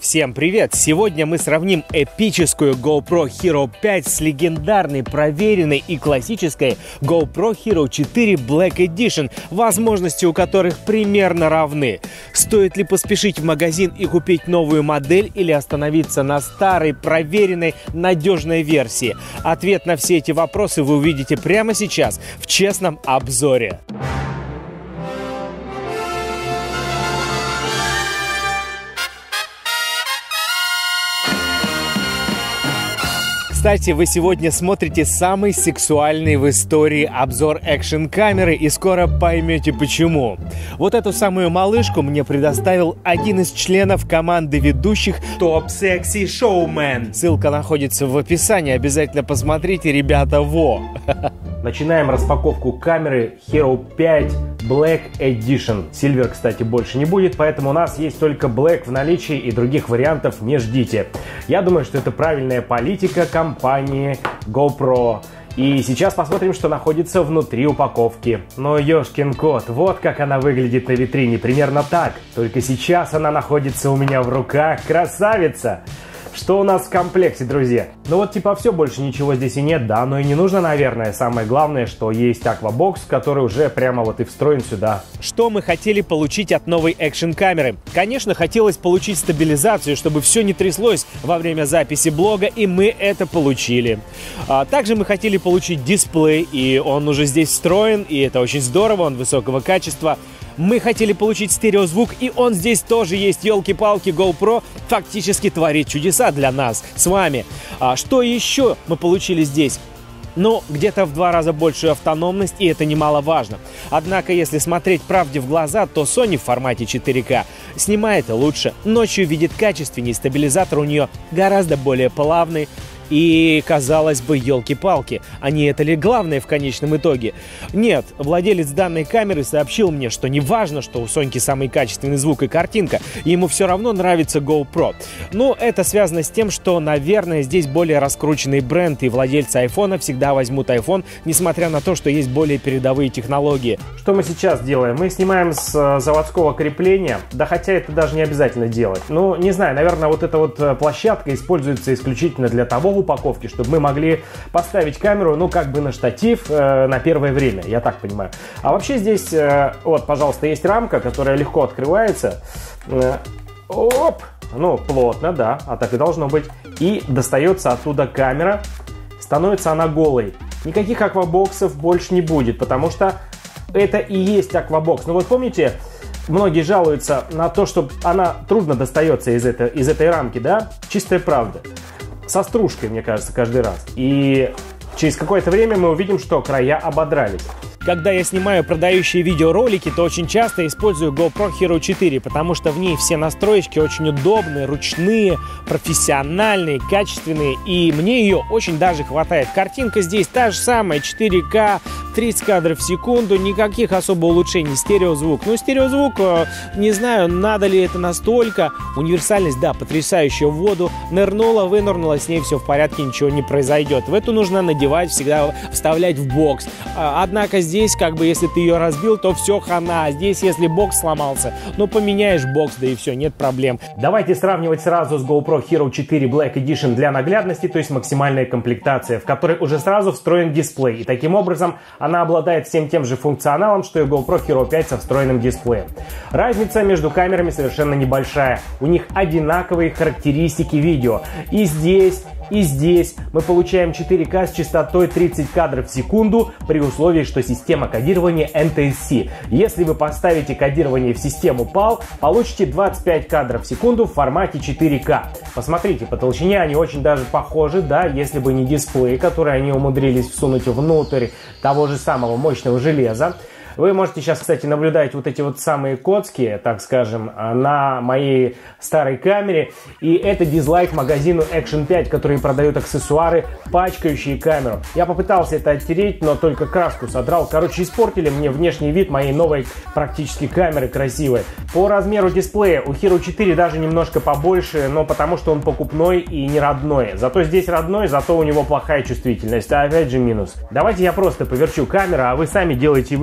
Всем привет! Сегодня мы сравним эпическую GoPro Hero 5 с легендарной, проверенной и классической GoPro Hero 4 Black Edition, возможности у которых примерно равны. Стоит ли поспешить в магазин и купить новую модель или остановиться на старой, проверенной, надежной версии? Ответ на все эти вопросы вы увидите прямо сейчас в честном обзоре. Кстати, вы сегодня смотрите самый сексуальный в истории обзор экшн-камеры и скоро поймете почему. Вот эту самую малышку мне предоставил один из членов команды ведущих Top Sexy Showman. Ссылка находится в описании, обязательно посмотрите, ребята, во! Начинаем распаковку камеры Hero 5 Black Edition. Silver, кстати, больше не будет, поэтому у нас есть только Black в наличии и других вариантов не ждите. Я думаю, что это правильная политика компании GoPro. И сейчас посмотрим, что находится внутри упаковки. Но ёшкин кот, вот как она выглядит на витрине, примерно так. Только сейчас она находится у меня в руках. Красавица! Что у нас в комплекте, друзья? Ну вот типа все, больше ничего здесь и нет, да, но и не нужно, наверное. Самое главное, что есть аквабокс, который уже прямо вот и встроен сюда. Что мы хотели получить от новой экшн-камеры? Конечно, хотелось получить стабилизацию, чтобы все не тряслось во время записи блога, и мы это получили. Также мы хотели получить дисплей, и он уже здесь встроен, и это очень здорово, он высокого качества. Мы хотели получить стереозвук, и он здесь тоже есть, елки-палки, GoPro фактически творит чудеса для нас с вами. Что еще мы получили здесь? Ну, где-то в 2 раза большую автономность, и это немаловажно. Однако, если смотреть правде в глаза, то Sony в формате 4К снимает лучше, ночью видит качественнее, стабилизатор у нее гораздо более плавный. И, казалось бы, елки-палки, а не это ли главное в конечном итоге? Нет, владелец данной камеры сообщил мне, что не важно, что у Соньки самый качественный звук и картинка, ему все равно нравится GoPro. Но это связано с тем, что, наверное, здесь более раскрученный бренд, и владельцы айфона всегда возьмут iPhone, несмотря на то, что есть более передовые технологии. Что мы сейчас делаем? Мы снимаем с заводского крепления, да хотя это даже не обязательно делать. Ну, не знаю, наверное, вот эта вот площадка используется исключительно для того, упаковки, чтобы мы могли поставить камеру, ну, как бы на штатив на первое время, я так понимаю. А вообще здесь, вот, пожалуйста, есть рамка, которая легко открывается. Оп! Ну, плотно, да, а так и должно быть. И достается оттуда камера, становится она голой. Никаких аквабоксов больше не будет, потому что это и есть аквабокс. Ну, вот помните, многие жалуются на то, что она трудно достается из этой рамки, да? Чистая правда. Со стружкой, мне кажется, каждый раз. И через какое-то время мы увидим, что края ободрались. Когда я снимаю продающие видеоролики, то очень часто использую GoPro Hero 4, потому что в ней все настроечки очень удобные, ручные, профессиональные, качественные, и мне ее очень даже хватает. Картинка здесь та же самая, 4К, 30 кадров в секунду, никаких особо улучшений. Стереозвук. Ну, стереозвук, не знаю, надо ли это настолько. Универсальность, да, потрясающая. В воду нырнула, вынырнула, с ней все в порядке, ничего не произойдет. В эту нужно надевать, всегда вставлять в бокс. Однако здесь, как бы, если ты ее разбил, то все хана. Здесь, если бокс сломался, ну, поменяешь бокс, да и все, нет проблем. Давайте сравнивать сразу с GoPro Hero 4 Black Edition для наглядности, то есть максимальная комплектация, в которой уже сразу встроен дисплей. И таким образом она обладает всем тем же функционалом, что и GoPro Hero 5 со встроенным дисплеем. Разница между камерами совершенно небольшая. У них одинаковые характеристики видео. И здесь мы получаем 4К с частотой 30 кадров в секунду при условии, что система кодирования NTSC. Если вы поставите кодирование в систему PAL, получите 25 кадров в секунду в формате 4К. Посмотрите, по толщине они очень даже похожи, да, если бы не дисплей, который они умудрились всунуть внутрь того же самого мощного железа. Вы можете сейчас, кстати, наблюдать вот эти вот самые коцки, так скажем, на моей старой камере. И это дизлайк магазину Action 5, которые продают аксессуары, пачкающие камеру. Я попытался это оттереть, но только краску содрал. Короче, испортили мне внешний вид моей новой практически камеры красивой. По размеру дисплея у Hero 4 даже немножко побольше, но потому что он покупной и не родной. Зато здесь родной, зато у него плохая чувствительность. А опять же минус. Давайте я просто поверчу камеру, а вы сами делайте выводы. Вот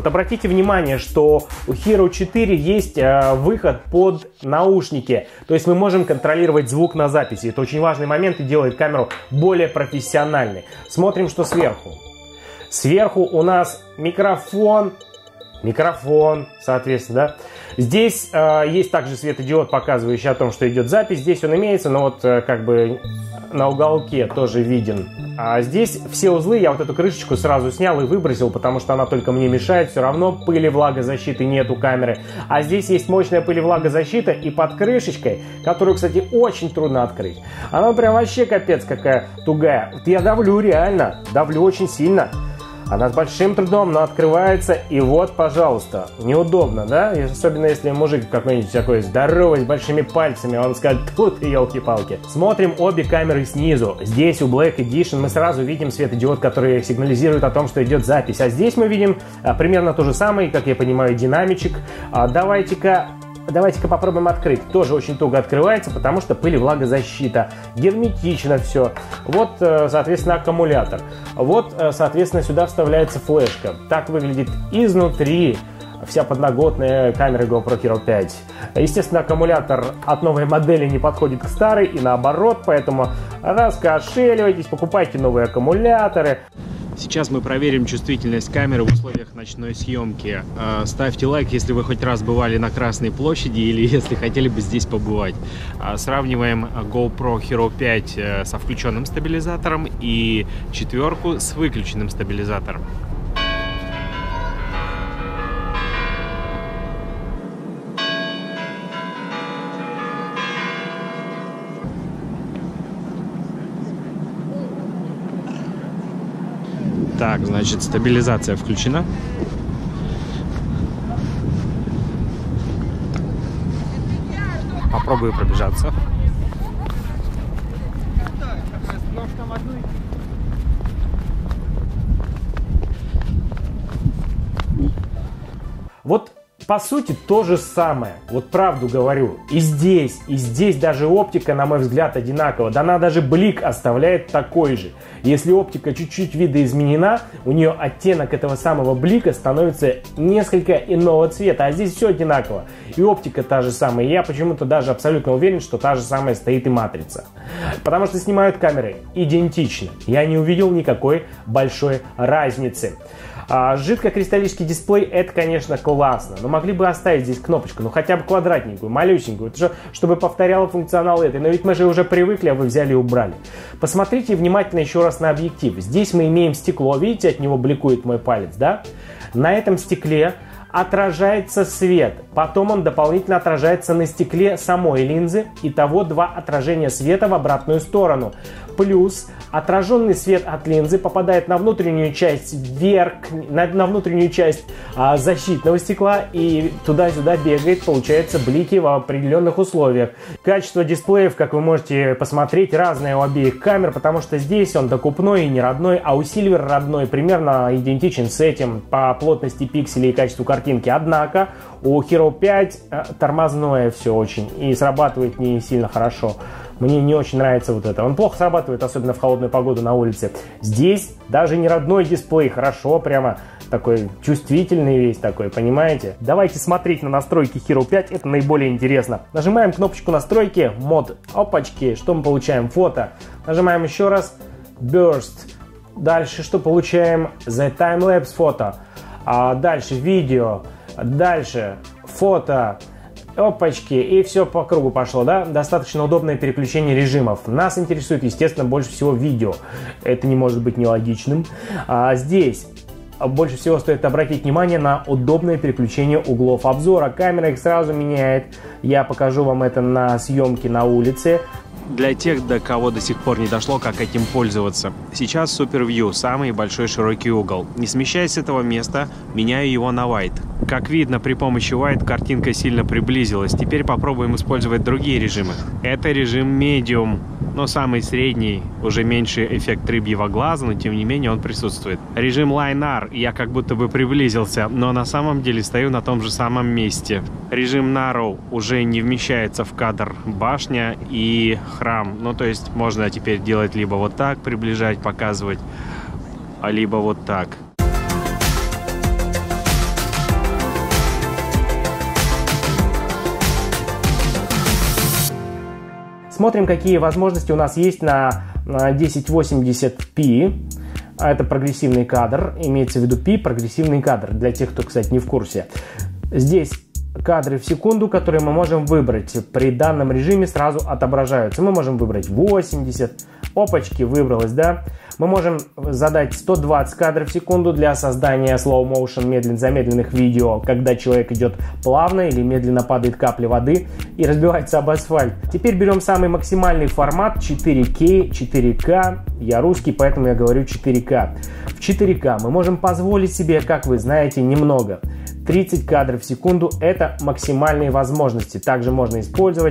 обратите внимание, что у Hero 4 есть выход под наушники. То есть мы можем контролировать звук на записи. Это очень важный момент и делает камеру более профессиональной. Смотрим, что сверху. Сверху у нас микрофон, соответственно, да. Здесь есть также светодиод, показывающий о том, что идет запись. Здесь он имеется, но вот как бы на уголке тоже виден. А здесь все узлы, я вот эту крышечку сразу снял и выбросил, потому что она только мне мешает. Все равно пыли влагозащиты нет у камеры. А здесь есть мощная пыль влагозащита, и под крышечкой, которую, кстати, очень трудно открыть, она прям вообще капец какая тугая. Вот я давлю реально, давлю очень сильно. Она с большим трудом, но открывается, и вот, пожалуйста, неудобно, да? И особенно если мужик какой-нибудь такой здоровый, с большими пальцами, он скажет: тут елки-палки. Смотрим обе камеры снизу. Здесь у Black Edition мы сразу видим светодиод, который сигнализирует о том, что идет запись. А здесь мы видим примерно то же самое, как я понимаю, динамичек. Давайте-ка попробуем открыть. Тоже очень туго открывается, потому что пыль и влагозащита. Герметично все. Вот, соответственно, аккумулятор. Вот, соответственно, сюда вставляется флешка. Так выглядит изнутри вся подноготная камеры GoPro Hero 5. Естественно, аккумулятор от новой модели не подходит к старой и наоборот, поэтому раскошеливайтесь, покупайте новые аккумуляторы. Сейчас мы проверим чувствительность камеры в условиях ночной съемки. Ставьте лайк, если вы хоть раз бывали на Красной площади или если хотели бы здесь побывать. Сравниваем GoPro Hero 5 со включенным стабилизатором и 4 с выключенным стабилизатором. Так, значит, стабилизация включена. Попробую пробежаться. Вот по сути то же самое, вот правду говорю, и здесь даже оптика, на мой взгляд, одинакова, да она даже блик оставляет такой же. Если оптика чуть-чуть видоизменена, у нее оттенок этого самого блика становится несколько иного цвета, а здесь все одинаково, и оптика та же самая, и я почему-то даже абсолютно уверен, что та же самая стоит и матрица, потому что снимают камеры идентично, я не увидел никакой большой разницы. Жидкокристаллический дисплей — это, конечно, классно, но могли бы оставить здесь кнопочку, ну хотя бы квадратненькую, малюсенькую, чтобы повторяла функционал этой, но ведь мы же уже привыкли, а вы взяли и убрали. Посмотрите внимательно еще раз на объектив. Здесь мы имеем стекло, видите, от него бликует мой палец, да? На этом стекле отражается свет, потом он дополнительно отражается на стекле самой линзы, итого 2 отражения света в обратную сторону. Плюс отраженный свет от линзы попадает на внутреннюю часть на внутреннюю часть защитного стекла и туда-сюда бегает, получается, блики в определенных условиях. Качество дисплеев, как вы можете посмотреть, разное у обеих камер, потому что здесь он докупной и не родной, а у Silver родной примерно идентичен с этим по плотности пикселей и качеству картинки. Однако у Hero 5 тормозное все очень и срабатывает не сильно хорошо. Мне не очень нравится вот это. Он плохо срабатывает, особенно в холодную погоду на улице. Здесь даже не родной дисплей, хорошо, прямо такой чувствительный весь такой, понимаете? Давайте смотреть на настройки Hero 5, это наиболее интересно. Нажимаем кнопочку настройки, мод, опачки, что мы получаем? Фото. Нажимаем еще раз, Burst. Дальше что получаем? The Time-Lapse фото. Дальше видео, дальше фото. Опачки, и все по кругу пошло, да? Достаточно удобное переключение режимов. Нас интересует, естественно, больше всего видео. Это не может быть нелогичным. Здесь больше всего стоит обратить внимание на удобное переключение углов обзора. Камера их сразу меняет. Я покажу вам это на съемке на улице. Для тех, до кого до сих пор не дошло, как этим пользоваться. Сейчас Super View, самый большой широкий угол. Не смещаясь с этого места, меняю его на Wide. Как видно, при помощи Wide картинка сильно приблизилась. Теперь попробуем использовать другие режимы. Это режим Medium, но самый средний, уже меньше эффект рыбьего глаза, но тем не менее он присутствует. Режим Line R, я как будто бы приблизился, но на самом деле стою на том же самом месте. Режим Narrow, уже не вмещается в кадр башня и храм. Ну, то есть можно теперь делать либо вот так, приближать, показывать, либо вот так. Смотрим, какие возможности у нас есть на 1080p. Это прогрессивный кадр, имеется в виду P, прогрессивный кадр, для тех, кто, кстати, не в курсе. Здесь кадры в секунду, которые мы можем выбрать. При данном режиме сразу отображаются. Мы можем выбрать 80. Опачки, выбралось, да? Мы можем задать 120 кадров в секунду для создания slow motion, замедленных видео, когда человек идет плавно или медленно падает капля воды и разбивается об асфальт. Теперь берем самый максимальный формат 4K, 4K. Я русский, поэтому я говорю 4К. В 4К мы можем позволить себе, как вы знаете, немного. 30 кадров в секунду – это максимальные возможности. Также можно использовать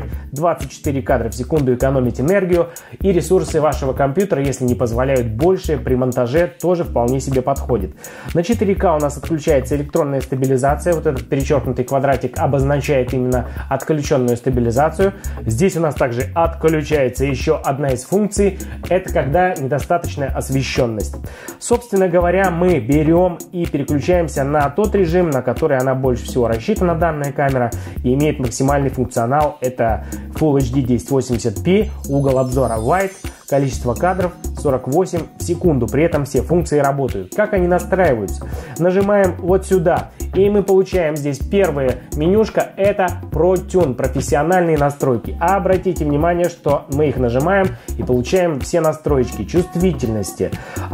24 кадра в секунду, экономить энергию, и ресурсы вашего компьютера, если не позволяют больше, при монтаже тоже вполне себе подходит. На 4К у нас отключается электронная стабилизация. Вот этот перечеркнутый квадратик обозначает именно отключенную стабилизацию. Здесь у нас также отключается еще одна из функций – это когда недостаточная освещенность. Собственно говоря, мы берем и переключаемся на тот режим, на который она больше всего рассчитана, данная камера, и имеет максимальный функционал. Это Full HD 1080p, угол обзора Wide, количество кадров 48 в секунду. При этом все функции работают. Как они настраиваются? Нажимаем вот сюда, и мы получаем здесь первая менюшка. Это ProTune, профессиональные настройки. А обратите внимание, что мы их нажимаем и получаем все настройки чувствительности,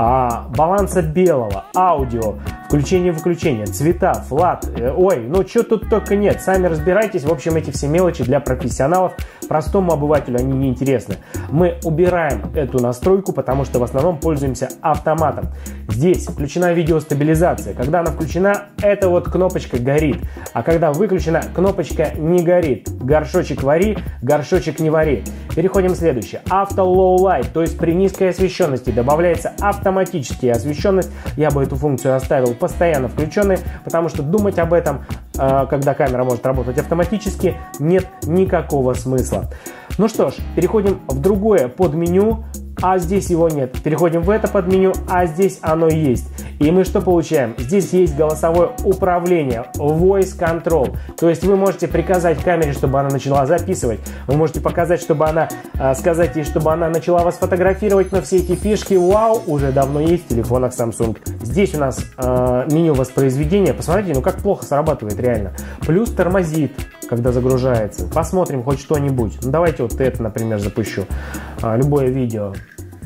баланса белого, аудио, включение-выключение, цвета, флат. Ой, ну что тут только нет. Сами разбирайтесь. В общем, эти все мелочи для профессионалов. Простому обывателю они не интересны. Мы убираем эту настройку, потому что в основном пользуемся автоматом. Здесь включена видеостабилизация. Когда она включена, эта вот кнопочка горит. А когда выключена, кнопочка не горит. Горшочек вари, горшочек не вари. Переходим к следующему. Auto Low Light, то есть при низкой освещенности добавляется автоматически освещенность. Я бы эту функцию оставил постоянно включенной, потому что думать об этом, когда камера может работать автоматически, нет никакого смысла. Ну что ж, переходим в другое подменю, а здесь его нет. Переходим в это подменю, а здесь оно есть. И мы что получаем? Здесь есть голосовое управление, Voice Control. То есть вы можете приказать камере, чтобы она начала записывать. Вы можете показать, чтобы она, сказать ей, чтобы она начала вас фотографировать. Но все эти фишки, вау, уже давно есть в телефонах Samsung. Здесь у нас меню воспроизведения. Посмотрите, ну как плохо срабатывает реально. Плюс тормозит, когда загружается. Посмотрим хоть что-нибудь. Ну давайте вот это, например, запущу. Любое видео.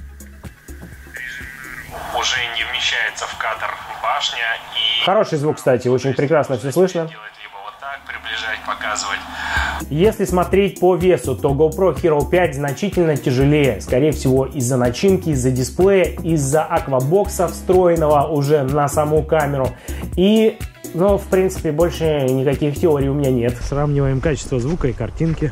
Уже не вмещается в кадр башня. И хороший звук, кстати, очень прекрасно все слышно. Делать либо вот так, приближать, показывать. Если смотреть по весу, то GoPro Hero 5 значительно тяжелее. Скорее всего, из-за начинки, из-за дисплея, из-за аквабокса, встроенного уже на саму камеру. И, ну, в принципе, больше никаких теорий у меня нет. Сравниваем качество звука и картинки.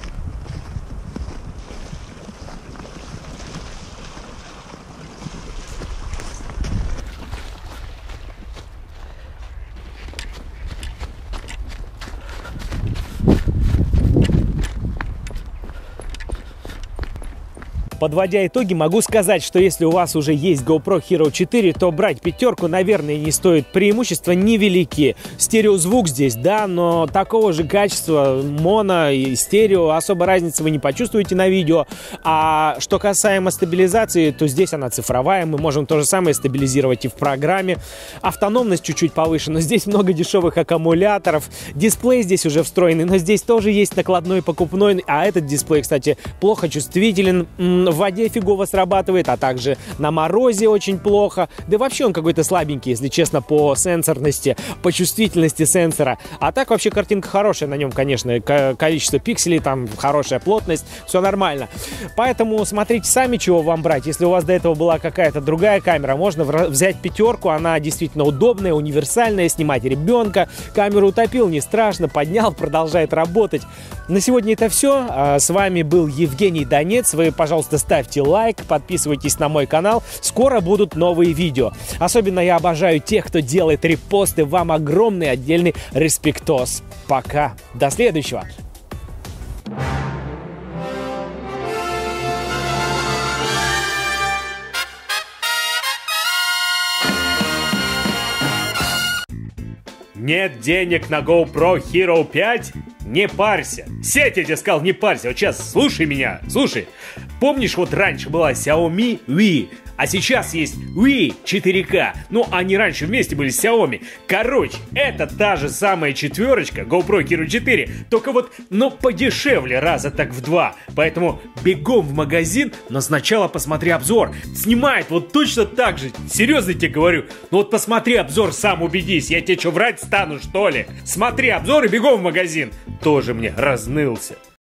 Подводя итоги, могу сказать, что если у вас уже есть GoPro Hero 4, то брать пятерку, наверное, не стоит. Преимущества невелики. Стереозвук здесь, да, но такого же качества моно и стерео особо разницы вы не почувствуете на видео. А что касаемо стабилизации, то здесь она цифровая. Мы можем то же самое стабилизировать и в программе. Автономность чуть-чуть повыше, но здесь много дешевых аккумуляторов. Дисплей здесь уже встроенный, но здесь тоже есть накладной, покупной. А этот дисплей, кстати, плохо чувствителен. В воде фигово срабатывает, а также на морозе очень плохо. Да и вообще он какой-то слабенький, если честно, по сенсорности, по чувствительности сенсора. А так вообще картинка хорошая на нем, конечно. Количество пикселей, там хорошая плотность, все нормально. Поэтому смотрите сами, чего вам брать. Если у вас до этого была какая-то другая камера, можно взять пятерку. Она действительно удобная, универсальная. Снимать ребенка. Камеру утопил, не страшно. Поднял, продолжает работать. На сегодня это все. С вами был Евгений Донец. Вы, пожалуйста, ставьте лайк, подписывайтесь на мой канал. Скоро будут новые видео. Особенно я обожаю тех, кто делает репосты. Вам огромный отдельный респектос. Пока. До следующего. Нет денег на GoPro Hero 5? не парься. Сядь, я тебе сказал, не парься. Вот сейчас слушай меня, слушай. Помнишь, вот раньше была Xiaomi Wii, а сейчас есть Wii 4K. Ну, они раньше вместе были с Xiaomi. Короче, это та же самая четверочка GoPro Hero 4, только вот, но подешевле раза так в 2. Поэтому бегом в магазин, но сначала посмотри обзор. Снимает вот точно так же. Серьезно тебе говорю. Ну вот посмотри обзор, сам убедись. Я тебе что, врать стану, что ли? Смотри обзор и бегом в магазин. Тоже мне разнылся.